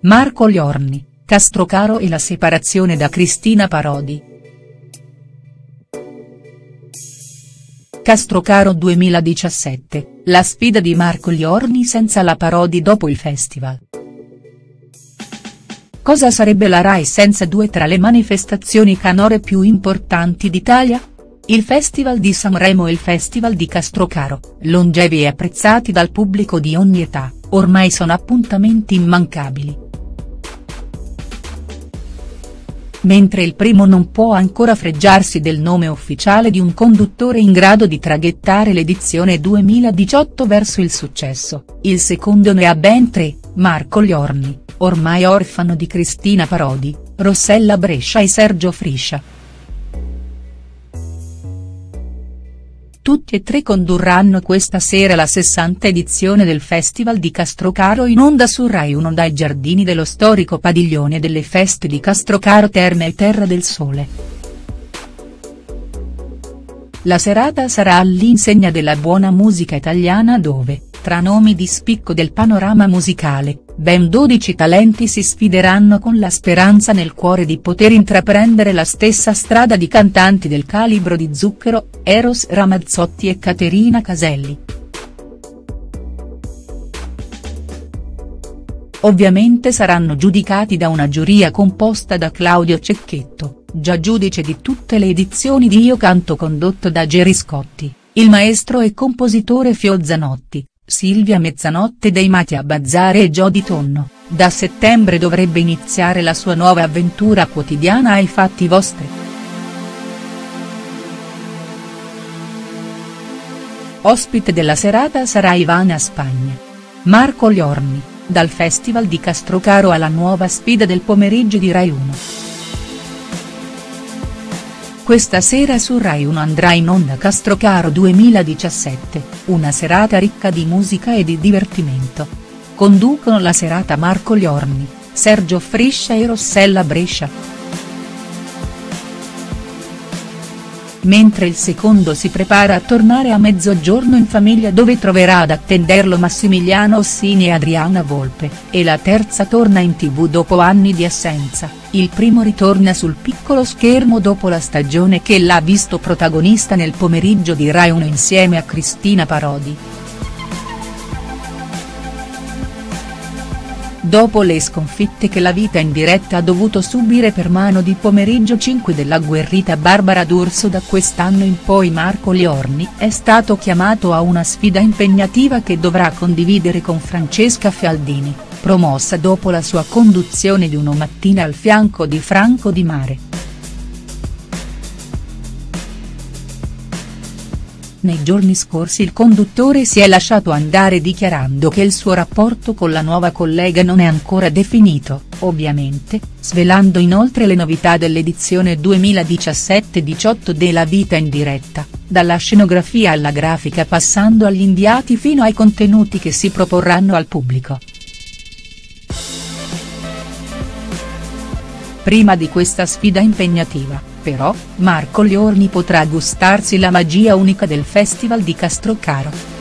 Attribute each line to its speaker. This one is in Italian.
Speaker 1: Marco Liorni, Castrocaro e la separazione da Cristina Parodi. Castrocaro 2017, la sfida di Marco Liorni senza la Parodi dopo il festival. Cosa sarebbe la Rai senza due tra le manifestazioni canore più importanti d'Italia? Il Festival di Sanremo e il Festival di Castrocaro, longevi e apprezzati dal pubblico di ogni età, ormai sono appuntamenti immancabili. Mentre il primo non può ancora fregiarsi del nome ufficiale di un conduttore in grado di traghettare l'edizione 2018 verso il successo, il secondo ne ha ben tre, Marco Liorni, ormai orfano di Cristina Parodi, Rossella Brescia e Sergio Friscia. Tutti e tre condurranno questa sera la 60ª edizione del Festival di Castrocaro in onda su Rai 1 dai giardini dello storico padiglione delle feste di Castrocaro Terme e Terra del Sole. La serata sarà all'insegna della buona musica italiana dove, tra nomi di spicco del panorama musicale, ben 12 talenti si sfideranno con la speranza nel cuore di poter intraprendere la stessa strada di cantanti del calibro di Zucchero, Eros Ramazzotti e Caterina Caselli. Ovviamente saranno giudicati da una giuria composta da Claudio Cecchetto, già giudice di tutte le edizioni di Io Canto condotto da Gerry Scotti, il maestro e compositore Fio Zanotti, Silvia Mezzanotte dei Matia Bazzare e Jody Tonno. Da settembre dovrebbe iniziare la sua nuova avventura quotidiana ai fatti vostri. Ospite della serata sarà Ivana Spagna. Marco Liorni, dal Festival di Castrocaro alla nuova sfida del pomeriggio di Rai 1. Questa sera su Rai 1 andrà in onda Castrocaro 2017, una serata ricca di musica e di divertimento. Conducono la serata Marco Liorni, Sergio Friscia e Rossella Brescia. Mentre il secondo si prepara a tornare a mezzogiorno in famiglia dove troverà ad attenderlo Massimiliano Ossini e Adriana Volpe, e la terza torna in TV dopo anni di assenza, il primo ritorna sul piccolo schermo dopo la stagione che l'ha visto protagonista nel pomeriggio di Rai 1 insieme a Cristina Parodi. Dopo le sconfitte che la vita in diretta ha dovuto subire per mano di Pomeriggio 5 dell'agguerrita Barbara D'Urso, da quest'anno in poi Marco Liorni è stato chiamato a una sfida impegnativa che dovrà condividere con Francesca Fialdini, promossa dopo la sua conduzione di Uno Mattina al fianco di Franco Di Mare. Nei giorni scorsi il conduttore si è lasciato andare dichiarando che il suo rapporto con la nuova collega non è ancora definito, ovviamente, svelando inoltre le novità dell'edizione 2017-18 della vita in diretta, dalla scenografia alla grafica passando agli inviati fino ai contenuti che si proporranno al pubblico. Prima di questa sfida impegnativa, però, Marco Liorni potrà gustarsi la magia unica del Festival di Castrocaro.